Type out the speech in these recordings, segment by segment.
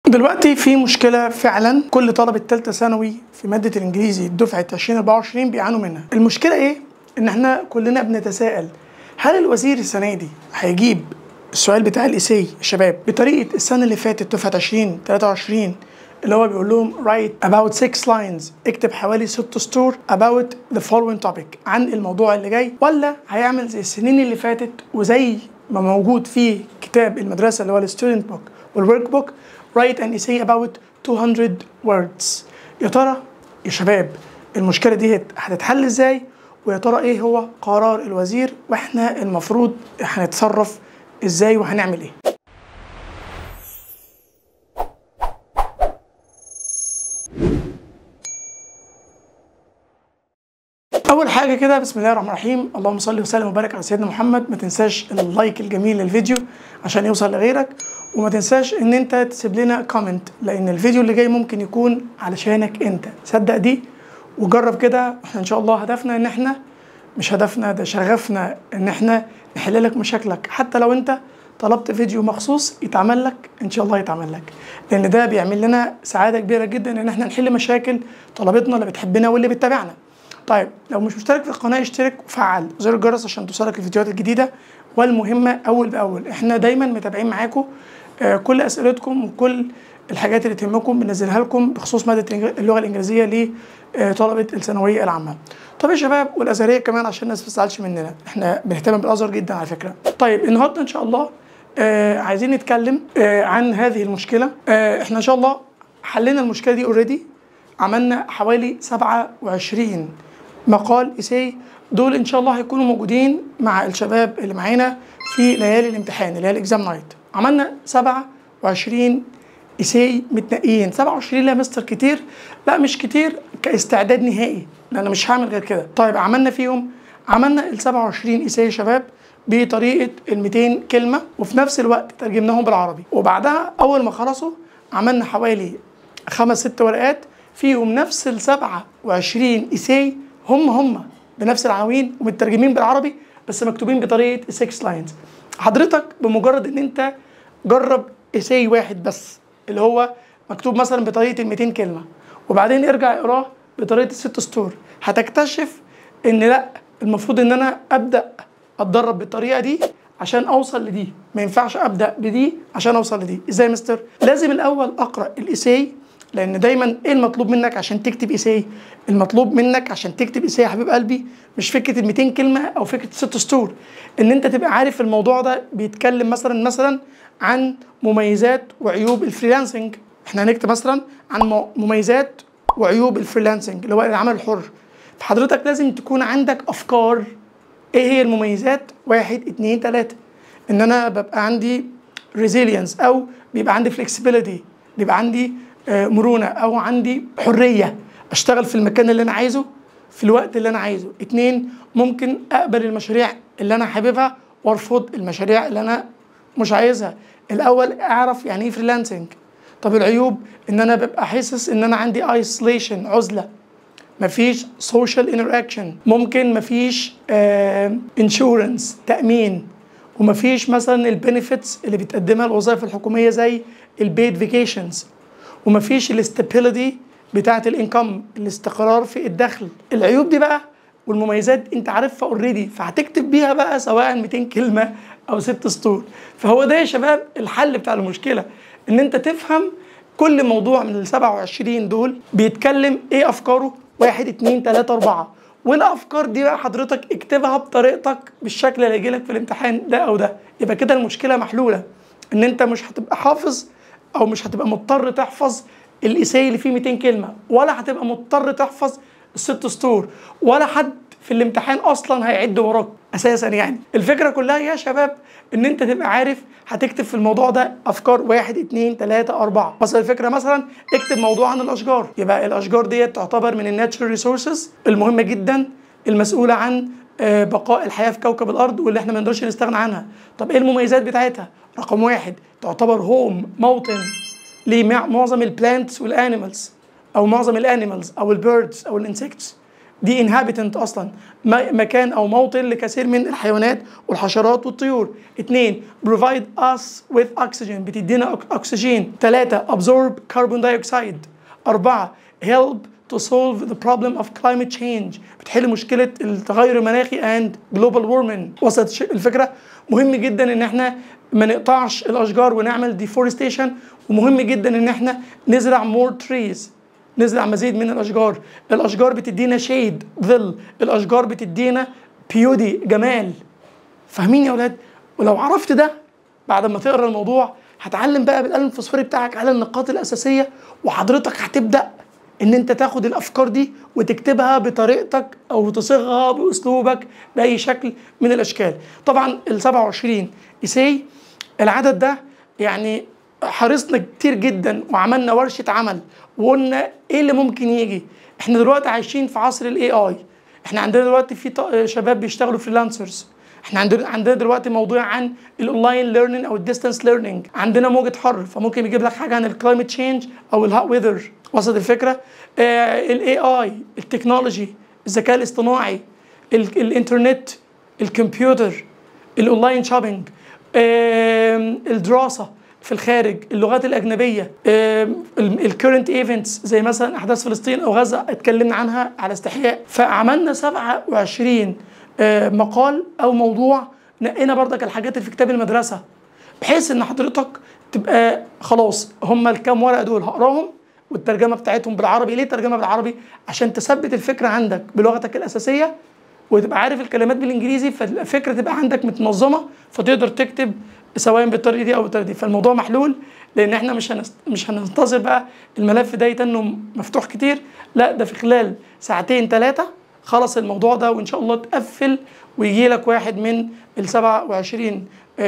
دلوقتي في مشكلة فعلا كل طلبة تالتة ثانوي في مادة الإنجليزي دفعة 2024 بيعانوا منها. المشكلة إيه؟ إن إحنا كلنا بنتساءل هل الوزير السنة دي هيجيب السؤال بتاع الإيساي الشباب بطريقة السنة اللي فاتت دفعة 2023 اللي هو بيقول لهم write about 6 lines، اكتب حوالي 6 سطور about the following topic، عن الموضوع اللي جاي، ولا هيعمل زي السنين اللي فاتت وزي ما موجود في كتاب المدرسة اللي هو الستودنت بوك والورك بوك write an essay about 200 words. يا ترى يا شباب المشكلة دي هتتحل ازاي؟ ويا ترى ايه هو قرار الوزير واحنا المفروض هنتصرف ازاي وهنعمل ايه؟ اول حاجه كده بسم الله الرحمن الرحيم، اللهم صل وسلم وبارك على سيدنا محمد. ما تنساش اللايك الجميل للفيديو عشان يوصل لغيرك، وما تنساش ان انت تسيب لنا كومنت لان الفيديو اللي جاي ممكن يكون علشانك انت. صدق دي وجرب كده. احنا ان شاء الله هدفنا ان احنا مش هدفنا ده شغفنا ان احنا نحل لك مشاكلك، حتى لو انت طلبت فيديو مخصوص يتعمل لك ان شاء الله يتعمل لك، لان ده بيعمل لنا سعاده كبيره جدا ان احنا نحل مشاكل طلبتنا اللي بتحبنا واللي بتتابعنا. طيب لو مش مشترك في القناه اشترك وفعل زر الجرس عشان توصلك الفيديوهات الجديده والمهمه اول باول. احنا دايما متابعين معاكم كل اسئلتكم وكل الحاجات اللي تهمكم بننزلها لكم بخصوص ماده اللغه الانجليزيه لطلبه الثانويه العامه. طب يا شباب والازهريه كمان عشان الناس ما تزعلش مننا، احنا بنهتم بالازهر جدا على فكره. طيب النهارده ان شاء الله عايزين نتكلم عن هذه المشكله. احنا ان شاء الله حلينا المشكله دي اوريدي، عملنا حوالي 27 مقال إيساي، دول ان شاء الله هيكونوا موجودين مع الشباب اللي معانا في ليالي الامتحان اللي هي الاكزام نايت. عملنا 27 إيساي متنقيين. 27 لا مستر كتير؟ لا مش كتير كاستعداد نهائي لان انا مش هعمل غير كده. طيب عملنا فيهم عملنا ال 27 إيساي يا شباب بطريقه ال 200 كلمه، وفي نفس الوقت ترجمناهم بالعربي. وبعدها اول ما خلصوا عملنا حوالي 5-6 ورقات فيهم نفس ال 27 إيساي هم بنفس العناوين ومترجمين بالعربي بس مكتوبين بطريقه 6 لاينز. حضرتك بمجرد ان انت جرب إيساي واحد بس اللي هو مكتوب مثلا بطريقه ال 200 كلمه وبعدين ارجع اقراه بطريقه ال6 سطور، هتكتشف ان لا، المفروض ان انا ابدا اتدرب بالطريقه دي عشان اوصل لدي، ما ينفعش ابدا بدي عشان اوصل لدي. ازاي يا مستر؟ لازم الاول اقرا الإيساي، لان دايما ايه المطلوب منك عشان تكتب إيساي؟ المطلوب منك عشان تكتب إيساي يا حبيب قلبي مش فكره ال 200 كلمه او فكره 6 سطور، ان انت تبقى عارف الموضوع ده بيتكلم مثلا عن مميزات وعيوب الفريلانسنج. احنا هنكتب مثلا عن مميزات وعيوب الفريلانسنج اللي هو العمل الحر، فحضرتك لازم تكون عندك افكار ايه هي المميزات. 1 2 3 ان انا ببقى عندي ريزيلينس او بيبقى عندي فلكسبيليتي، بيبقى عندي مرونه او عندي حريه اشتغل في المكان اللي انا عايزه في الوقت اللي انا عايزه. 2 ممكن اقبل المشاريع اللي انا حاببها وارفض المشاريع اللي انا مش عايزها. الاول اعرف يعني ايه فريلانسنج. طب العيوب ان انا ببقى حاسس ان انا عندي ايسوليشن عزله، مفيش سوشيال انتراكشن، ممكن مفيش انشورنس تامين، ومفيش مثلا البنفيتس اللي بتقدمها الوظائف الحكوميه زي البيد فيكيشنز، ومفيش الاستابيليتي بتاعه الانكم الاستقرار في الدخل. العيوب دي بقى والمميزات انت عارفها اوريدي، فهتكتب بيها بقى سواء 200 كلمه او 6 سطور. فهو ده يا شباب الحل بتاع المشكله، ان انت تفهم كل موضوع من ال 27 دول بيتكلم ايه افكاره. 1 2 3 4 والافكار دي بقى حضرتك اكتبها بطريقتك بالشكل اللي هيجيلك في الامتحان ده او ده. يبقى كده المشكله محلوله، ان انت مش هتبقى حافظ او مش هتبقى مضطر تحفظ الإيساي اللي فيه 200 كلمه، ولا هتبقى مضطر تحفظ ال6 سطور، ولا حد في الامتحان اصلا هيعد وراك اساسا. يعني الفكره كلها يا شباب ان انت تبقى عارف هتكتب في الموضوع ده افكار 1 2 3 4. بس الفكره مثلا اكتب موضوع عن الاشجار، يبقى الاشجار ديت تعتبر من الناتشرال ريسورسز المهمه جدا المسؤوله عن بقاء الحياه في كوكب الارض واللي احنا ما نقدرش نستغنى عنها. طب ايه المميزات بتاعتها؟ رقم 1 تعتبر هوم موطن لمعظم البلانتس والانيمالز، او معظم الانيمالز او البيردز او الانسكتس. دي inhabitant اصلا، مكان او موطن لكثير من الحيوانات والحشرات والطيور. 2 provide us with oxygen، بتدينا اكسجين. 3 absorb carbon dioxide. 4 help to solve the problem of climate change، بتحل مشكلة التغير المناخي and global warming. وصلت الفكرة؟ مهم جدا ان احنا ما نقطعش الاشجار ونعمل deforestation، ومهم جدا ان احنا نزرع more trees، نزرع مزيد من الاشجار. الاشجار بتدينا شيد، ظل. الاشجار بتدينا بيودي، جمال. فاهمين يا اولاد؟ ولو عرفت ده بعد ما تقرا الموضوع هتعلم بقى بالقلم الفوسفوري بتاعك على النقاط الاساسيه، وحضرتك هتبدا ان انت تاخد الافكار دي وتكتبها بطريقتك او تصيغها باسلوبك باي شكل من الاشكال. طبعا ال 27 إيساي العدد ده يعني حرصنا كتير جدا وعملنا ورشه عمل وقلنا ايه اللي ممكن يجي. احنا دلوقتي عايشين في عصر الاي اي، احنا عندنا دلوقتي في شباب بيشتغلوا فريلانسرز، احنا عندنا دلوقتي موضوع عن الاونلاين ليرنينج او الديستانس ليرنينج، عندنا موجه حر فممكن يجيب لك حاجه عن الكلايمت تشينج او الهوت ويذر. وصلت الفكره؟ الاي اي، التكنولوجي، الذكاء الاصطناعي، الانترنت، الكمبيوتر، الاونلاين شوبينج، الدراسه في الخارج، اللغات الاجنبيه، الكورنت ايفنتس زي مثلا احداث فلسطين او غزه اتكلمنا عنها على استحياء. فعملنا 27 مقال او موضوع، نقينا بردك الحاجات اللي في كتاب المدرسه بحيث ان حضرتك تبقى خلاص هم الكام ورقه دول هقراهم والترجمه بتاعتهم بالعربي. ليه ترجمه بالعربي؟ عشان تثبت الفكره عندك بلغتك الاساسيه وتبقى عارف الكلمات بالانجليزي، فالفكره تبقى عندك متنظمه فتقدر تكتب سواء بالطريقه دي او بالطريقه دي. فالموضوع محلول، لان احنا مش هننتظر بقى الملف ده يتنه مفتوح كتير، لا ده في خلال 2 3 خلص الموضوع ده وان شاء الله تقفل ويجي لك واحد من ال 27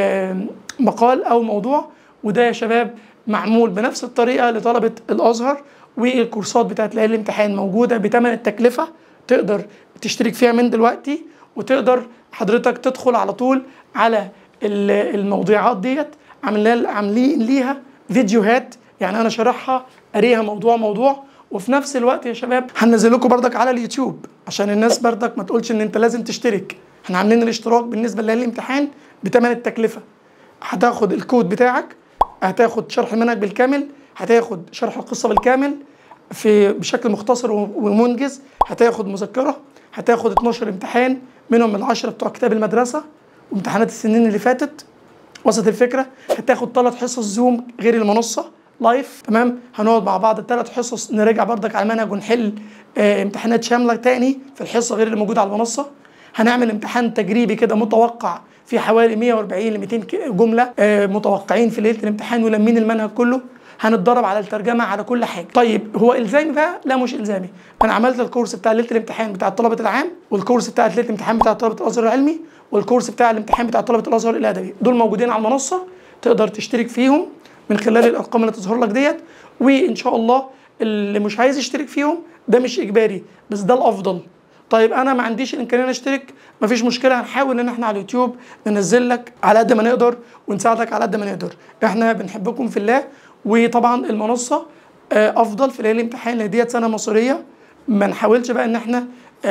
مقال او موضوع. وده يا شباب معمول بنفس الطريقه لطلبه الازهر، والكورسات بتاعت ليالي الامتحان موجوده بثمن التكلفه، تقدر تشترك فيها من دلوقتي، وتقدر حضرتك تدخل على طول على الموضوعات ديت. عاملين ليها فيديوهات، يعني انا شارحها قاريها موضوع، وفي نفس الوقت يا شباب هننزل لكم بردك على اليوتيوب عشان الناس بردك ما تقولش ان انت لازم تشترك. احنا عاملين الاشتراك بالنسبه لليالي الامتحان بثمن التكلفه. هتاخد الكود بتاعك، هتاخد شرح المنهج بالكامل، هتاخد شرح القصه بالكامل بشكل مختصر ومنجز، هتاخد مذكره، هتاخد 12 امتحان منهم ال10 بتوع كتاب المدرسه وامتحانات السنين اللي فاتت. وصلت الفكره؟ هتاخد 3 حصص زوم غير المنصه لايف، تمام؟ هنقعد مع بعض ال3 حصص نراجع بردك على المنهج ونحل امتحانات شامله تاني في الحصه غير اللي موجوده على المنصه. هنعمل امتحان تجريبي كده متوقع في حوالي 140 ل 200 جمله متوقعين في ليله الامتحان ولمين المنهج كله. هنتدرب على الترجمه على كل حاجه. طيب هو الزامي بقى؟ لا مش الزامي. انا عملت الكورس بتاع ليله الامتحان بتاع طلبه العام، والكورس بتاع ليله الامتحان بتاع طلبه الازهر العلمي، والكورس بتاع الامتحان بتاع طلبه الازهر الادبي. دول موجودين على المنصه، تقدر تشترك فيهم من خلال الارقام اللي تظهر لك ديت. وان شاء الله اللي مش عايز يشترك فيهم ده مش اجباري، بس ده الافضل. طيب انا ما عنديش الامكانيه اشترك، مفيش مشكله، هنحاول ان احنا على اليوتيوب ننزل لك على قد ما نقدر ونساعدك على قد ما نقدر. احنا بنحبكم في الله. وطبعا المنصه افضل في ليالي الامتحان لان ديت سنه مصريه، ما نحاولش بقى ان احنا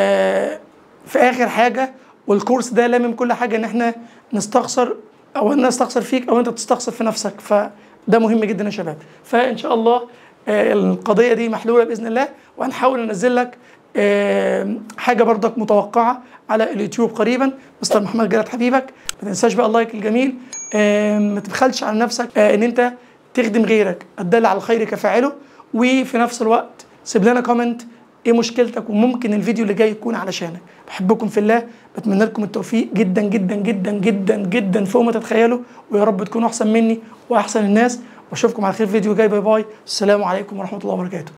في اخر حاجه والكورس ده لامم كل حاجه ان احنا نستخسر او انا استخسر فيك او انت تستخسر في نفسك، فده مهم جدا يا شباب. فان شاء الله القضيه دي محلوله باذن الله، وهنحاول ننزل لك حاجه برضك متوقعه على اليوتيوب قريبا. مستر محمد جلال حبيبك، ما تنساش بقى اللايك الجميل، ما تبخلش على نفسك ان انت تخدم غيرك، الدل على الخير كفاعله. وفي نفس الوقت سيب لنا كومنت ايه مشكلتك وممكن الفيديو اللي جاي يكون علشانك. بحبكم في الله، بتمنى لكم التوفيق جدا جدا جدا جدا جدا فوق ما تتخيلوا، ويا رب تكونوا احسن مني واحسن الناس، واشوفكم على خير في فيديو جاي. باي باي، السلام عليكم ورحمه الله وبركاته.